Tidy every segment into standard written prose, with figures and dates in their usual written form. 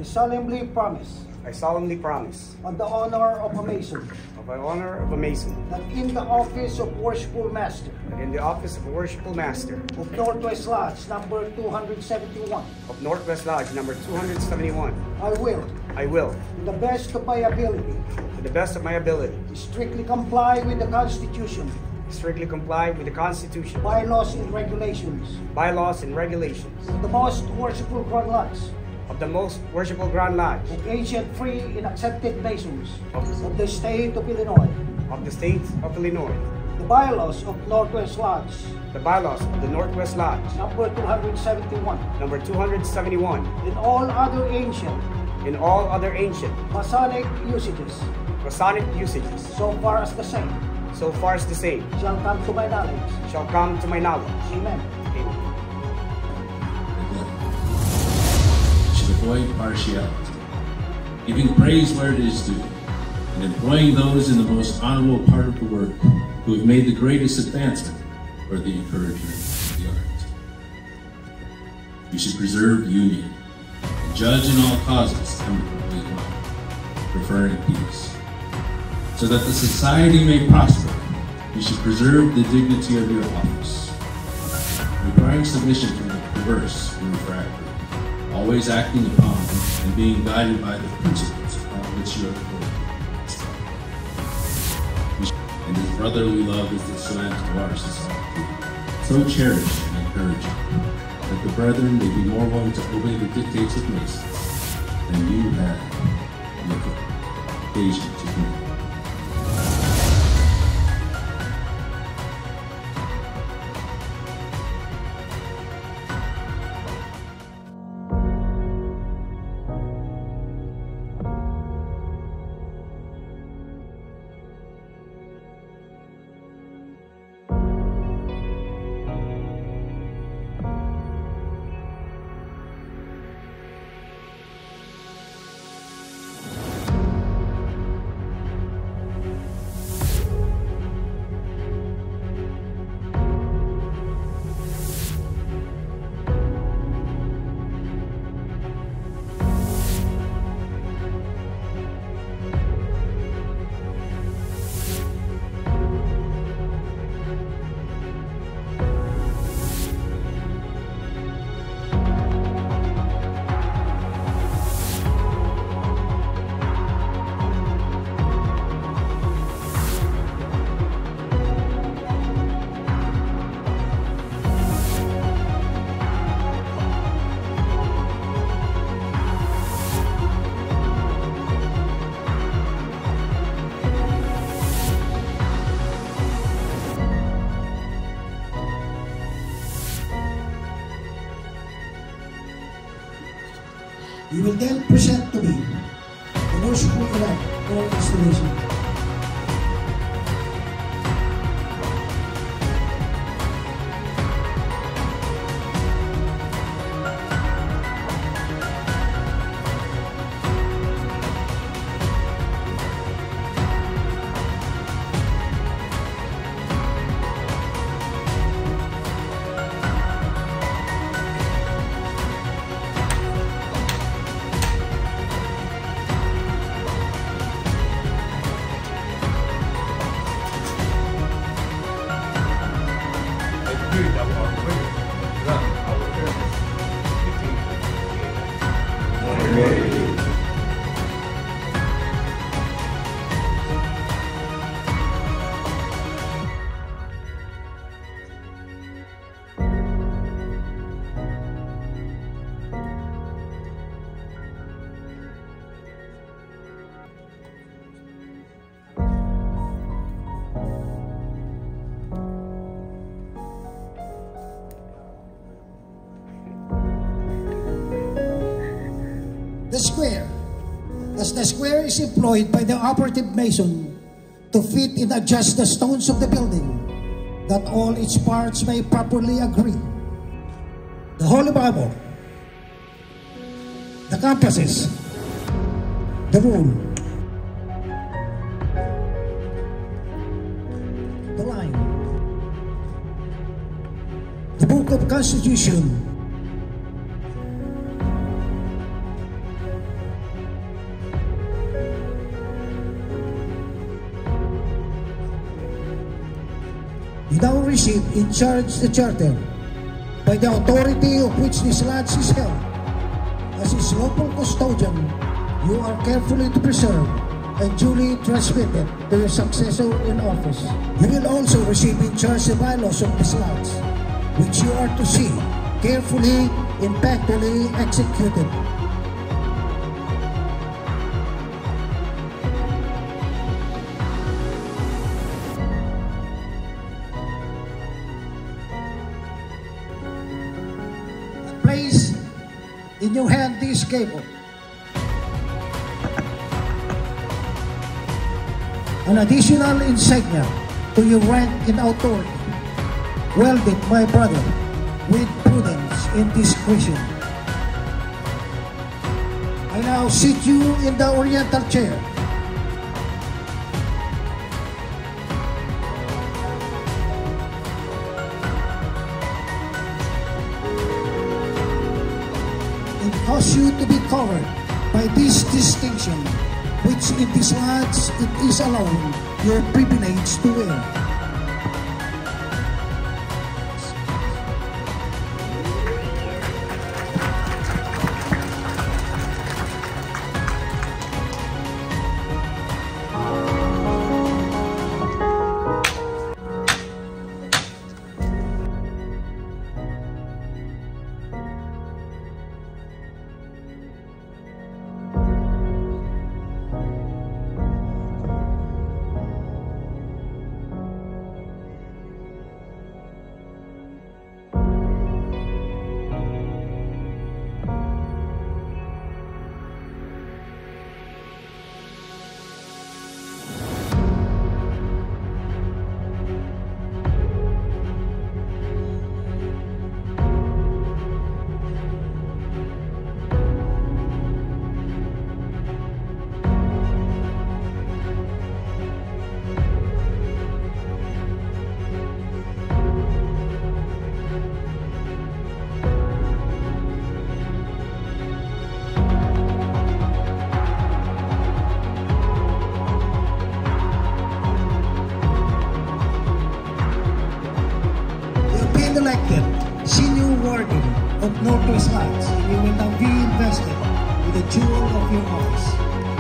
solemnly promise, I solemnly promise, on the honor of a Mason, of the honor of a Mason, that in the office of Worshipful Master in the office of Worshipful Master of Northwest Lodge number 271, of Northwest Lodge number 271, I will, to to the best of my ability, the best of my ability, strictly comply with the Constitution, strictly comply with the Constitution, bylaws and regulations bylaws and regulations of the most worshipful Grand Lodge of the most worshipful Grand Lodge of ancient, free, and accepted Masons of the state of Illinois, the state of Illinois, the bylaws of Northwest Lodge the bylaws of the Northwest Lodge number 271, number 271, and all other ancient in all other ancient Masonic usages, Masonic usages, so far as the same so far as the same shall come to my knowledge. shall come to my knowledge. Amen. Amen. Should avoid partiality, giving praise where it is due, and employing those in the most honorable part of the work who have made the greatest advancement for the encouragement of the art. You should preserve union, and judge in all causes amicably, preferring peace. So that the society may prosper, you should preserve the dignity of your office, requiring submission from the perverse and refractory, always acting upon and being guided by the principles upon which you are formed. And his brotherly love is the slant of our society. So cherish and encourage it, that the brethren may be more willing to obey the dictates of Masons than you have the occasion to do. You will then present to me the worshipful elect or installation. The square, as the square is employed by the operative mason to fit and adjust the stones of the building, that all its parts may properly agree. The Holy Bible, the compasses, the rule, the line, the Book of Constitution, now receive in charge the charter, by the authority of which this lodge is held. As its lawful custodian, you are carefully to preserve and duly transmitted to your successor in office. You will also receive in charge the bylaws of this lodge, which you are to see carefully and impactfully executed. Place in your hand this cable, an additional insignia to your rank and authority, welded, my brother, with prudence and discretion. I now seat you in the Oriental chair. And cause you to be covered by this distinction, which in this lodge it is alone your privilege to wear. Elected senior warden of Northwest Lodge, and you will now be invested with the jewel of your office.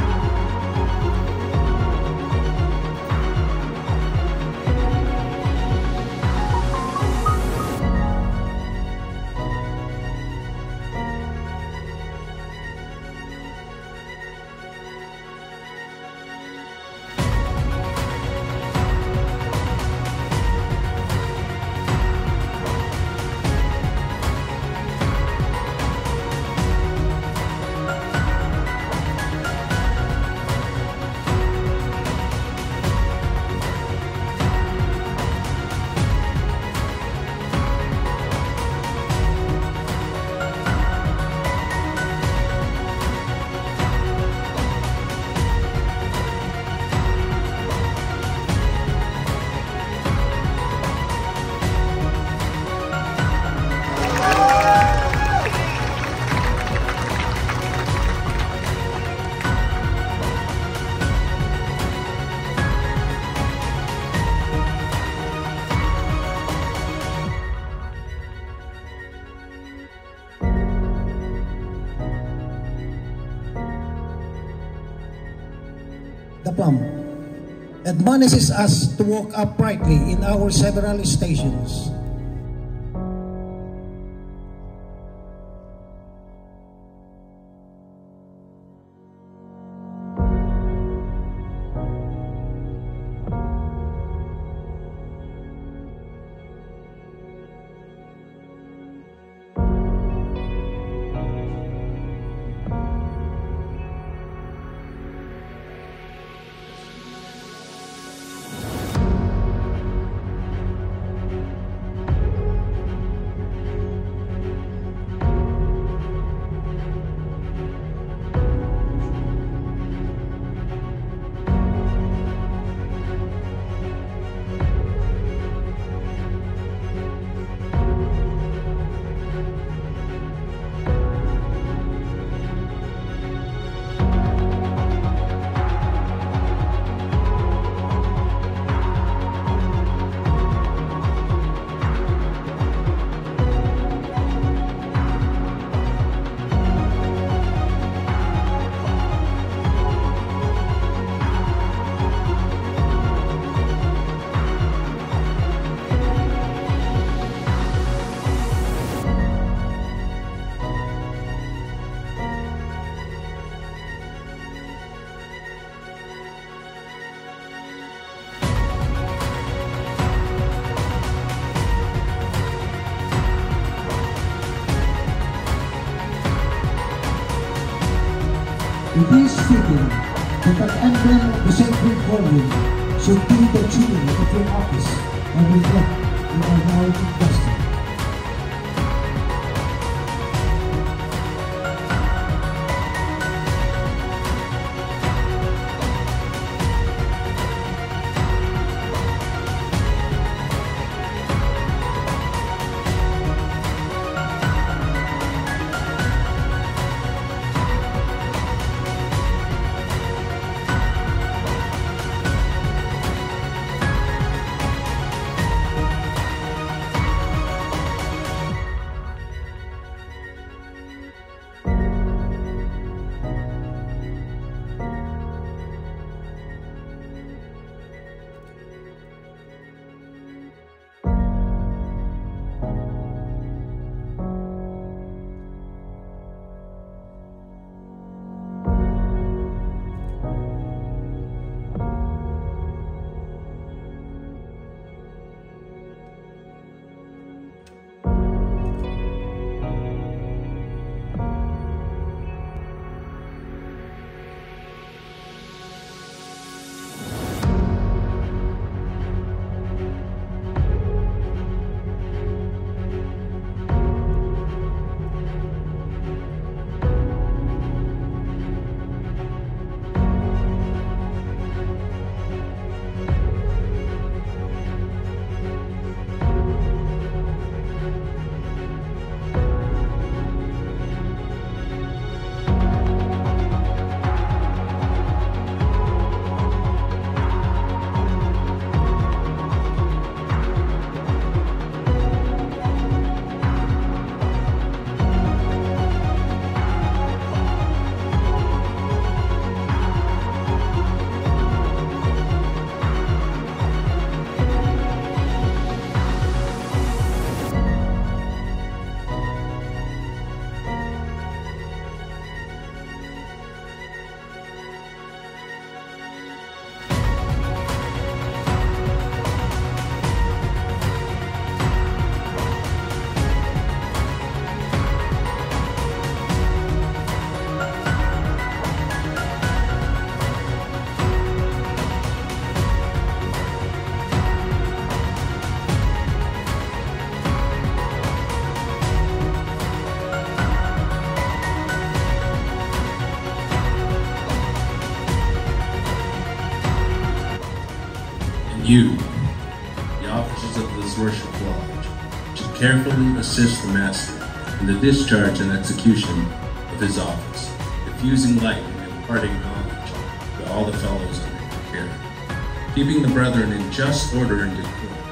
The plumb admonishes us to walk uprightly in our several stations. It is fitting that an emblem of the sacred volume should be the tune of your office and reflect you are now invested. You, the officers of this worship lodge, should carefully assist the Master in the discharge and execution of his office, diffusing light and imparting knowledge to all the fellows under your care, keeping the brethren in just order and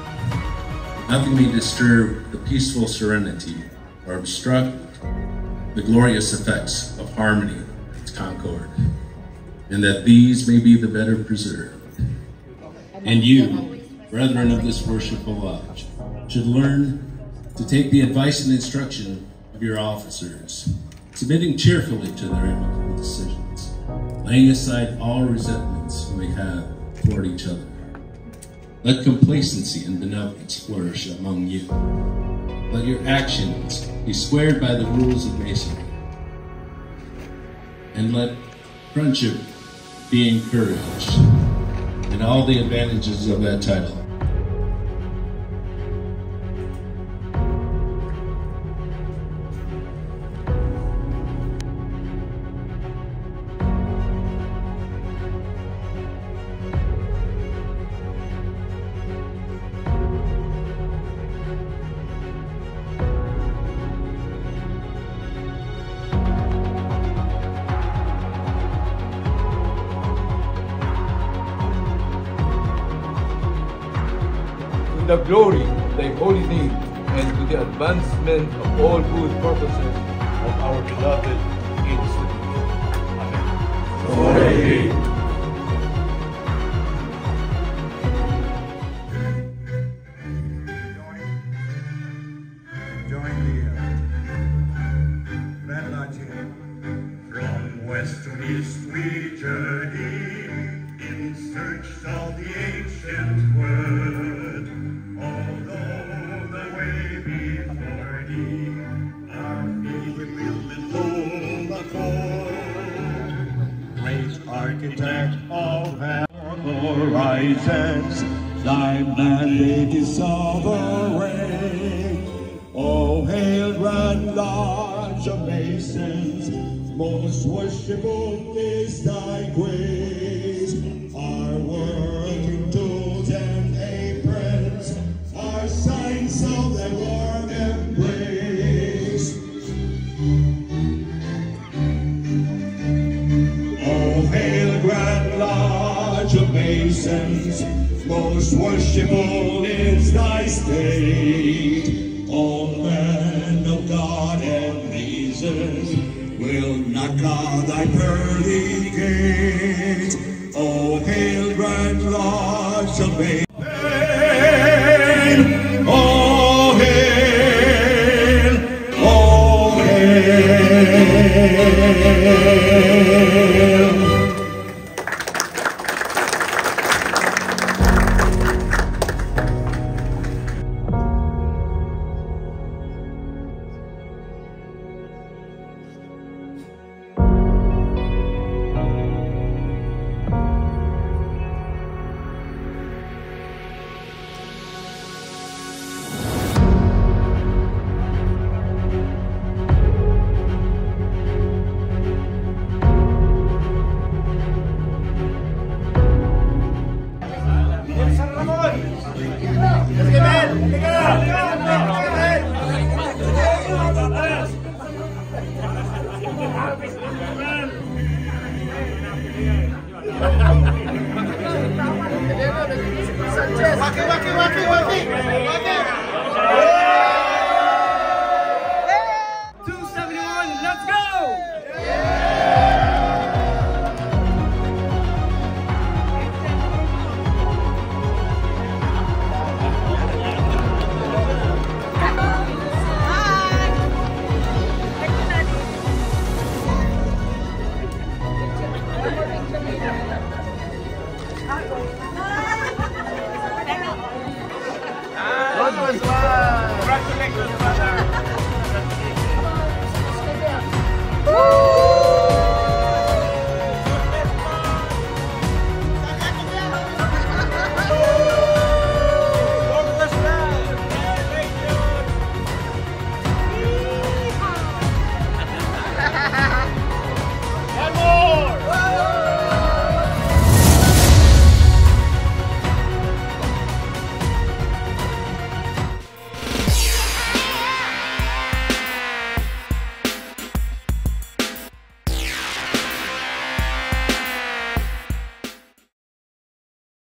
decorum. Nothing may disturb the peaceful serenity or obstruct the glorious effects of harmony and concord, and that these may be the better preserved. And you, brethren of this worshipful lodge, should learn to take the advice and instruction of your officers, submitting cheerfully to their amicable decisions, laying aside all resentments you may have toward each other. Let complacency and benevolence flourish among you. Let your actions be squared by the rules of masonry, and let friendship be encouraged, and all the advantages of that title. To the glory of thy holy name, and to the advancement of all good purposes of our beloved institution. Amen. So may it be. Join the Grand Lodge here. From west to east we journey in search of the ancient word. Although the way before thee, our feet will in full accord. architect of horizons, thy mandate is sovereign. O hail, grand lodge of masons, most worshipful is thy grace. Our working tools and aprons are signs of thy warm embrace. O hail, grand lodge of masons, most worshipful is thy state. All men of God and reason will knock on thy pearly gate. O hail, grand lodge of masons.